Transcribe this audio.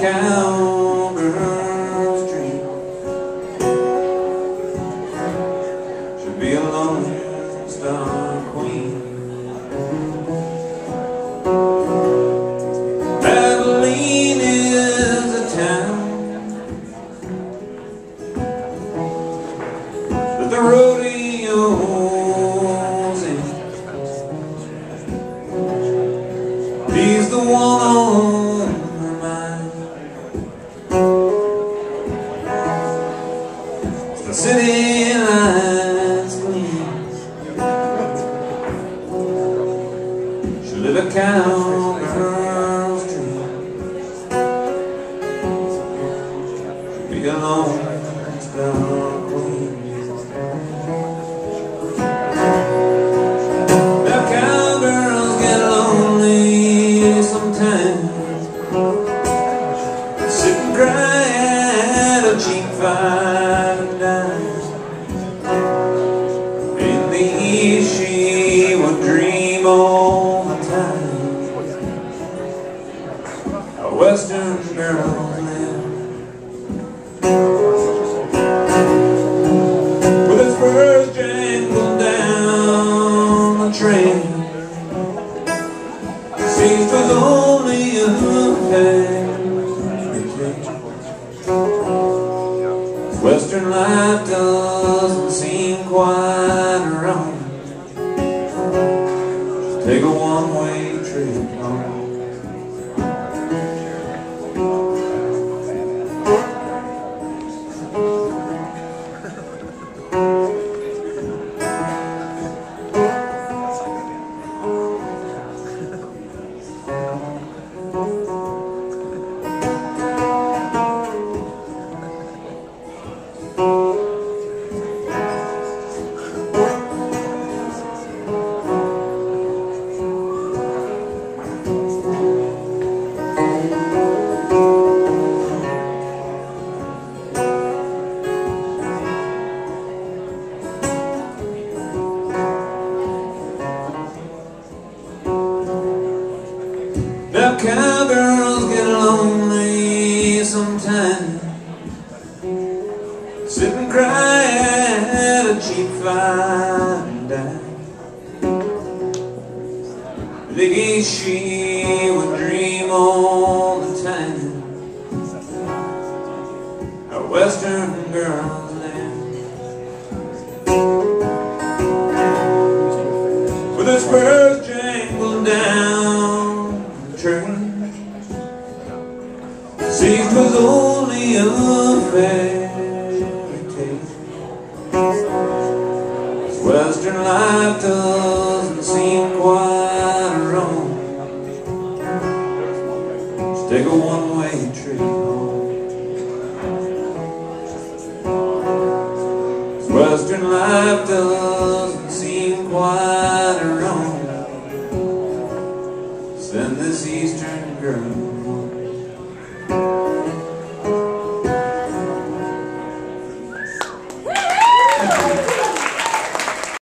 cowgirl's dream should be a lone star queen. Abilene is a town that the rodeo's in. He's the one on her mind. The city lights gleam. She live a cowgirl's dream. She'll be a lone star queen. Now cowgirls get lonely sometimes, sit and cry at a cheap 5 and dime. In the east she would dream all the time. A western girl live with his spurs jangled down the train. Seems was only a fairy tale. Western life doesn't seem quite wrong. Take a one-way trip home. Now cowgirls get lonely sometimes, sit and cry at a cheap 5 and dime. The geese she would dream all the time. A western girl's land with her spurs jangled down the train. Seems 'twas only a fairy tale. This western life doesn't seem quite wrong. Just take a one-way trip home. This western life doesn't seem quite wrong. Send this eastern girl